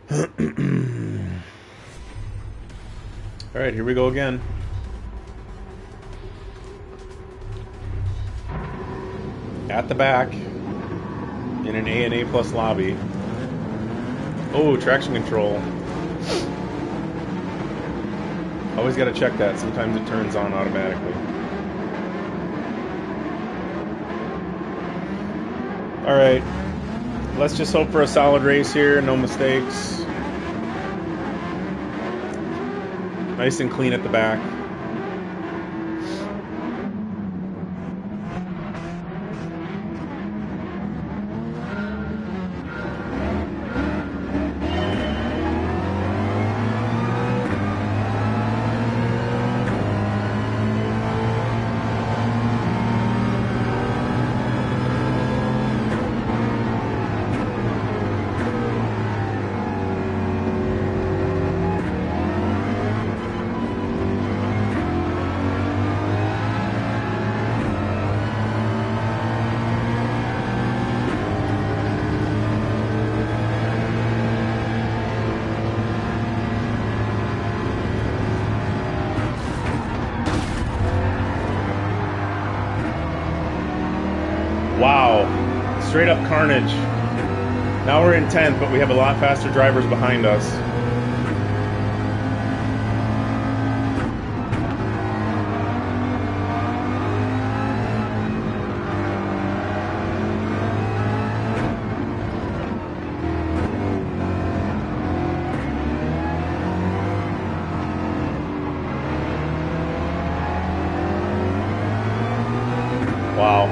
Alright, here we go again. At the back, in an A&A Plus lobby. Oh, traction control. Always gotta check that. Sometimes it turns on automatically. Alright. Let's just hope for a solid race here. No mistakes. Nice and clean at the back. Wow, straight up carnage. Now we're in 10th, but we have a lot faster drivers behind us. Wow.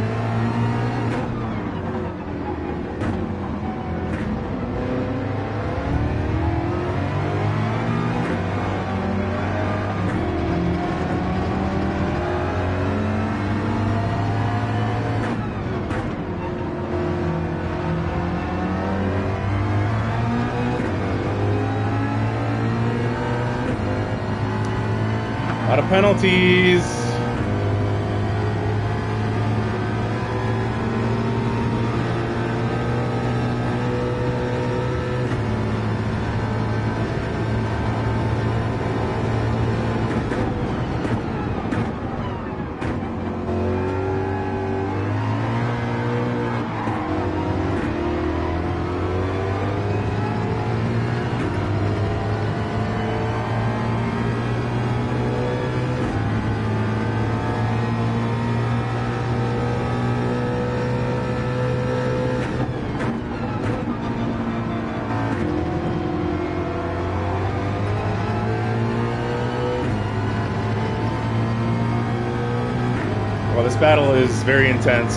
A lot of penalties. Well, this battle is very intense.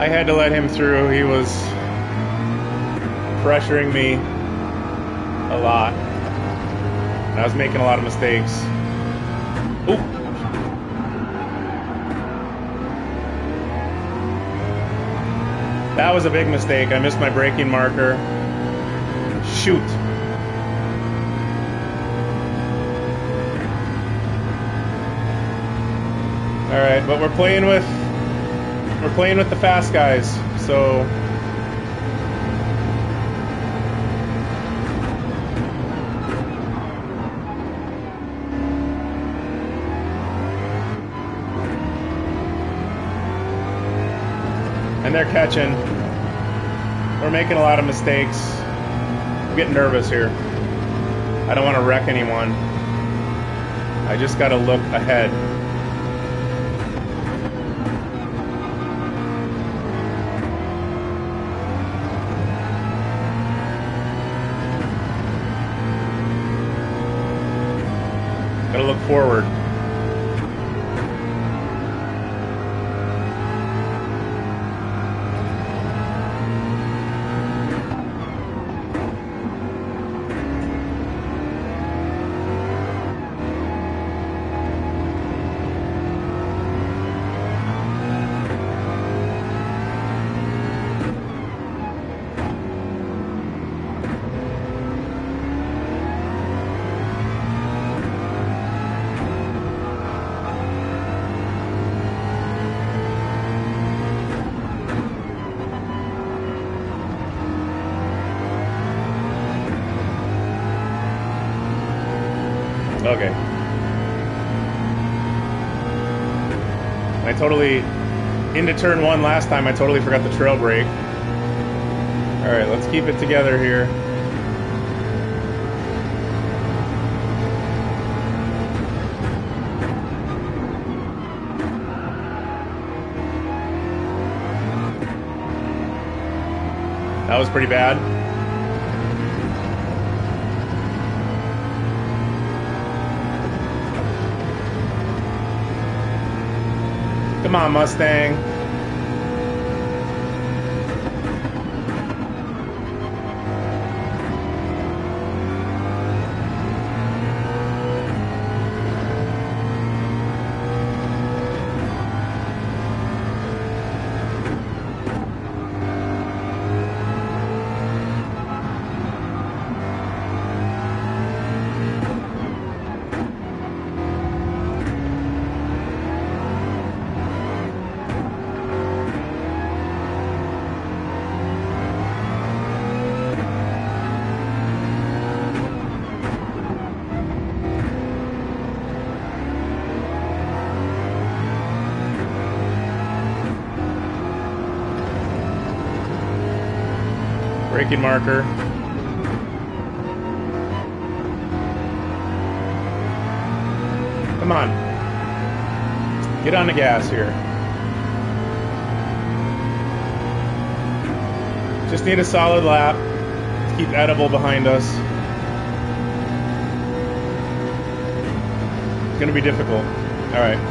I had to let him through. He was pressuring me a lot. And I was making a lot of mistakes. Ooh. That was a big mistake. I missed my braking marker. Shoot. All right, but we're playing with the fast guys, so and they're catching. We're making a lot of mistakes. I'm getting nervous here. I don't want to wreck anyone. I just got to look ahead. Got to look forward. Okay. I totally, into turn one last time, I totally forgot the trail brake. Alright, let's keep it together here. That was pretty bad. Come on, Mustang. Braking marker. Come on. Get on the gas here. Just need a solid lap to keep Edible behind us. It's going to be difficult. All right.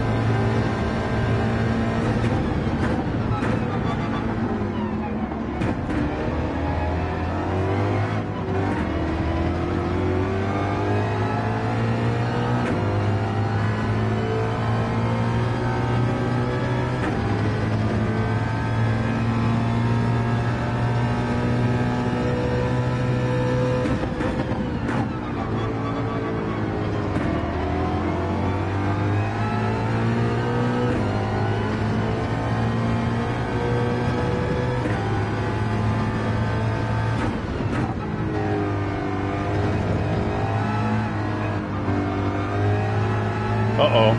Uh-oh.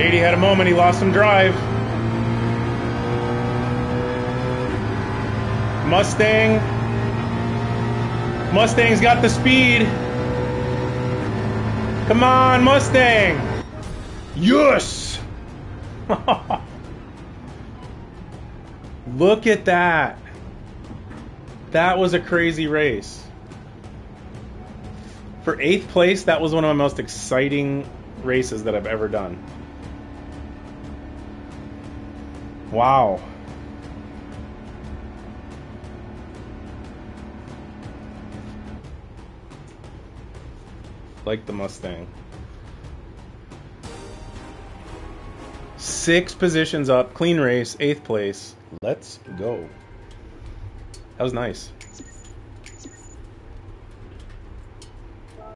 Shady had a moment, he lost some drive. Mustang's got the speed. Come on, Mustang. Yes. Look at that. That was a crazy race. For 8th place, that was one of my most exciting races that I've ever done. Wow. Like the Mustang. 6 positions up, clean race, 8th place. Let's go. That was nice.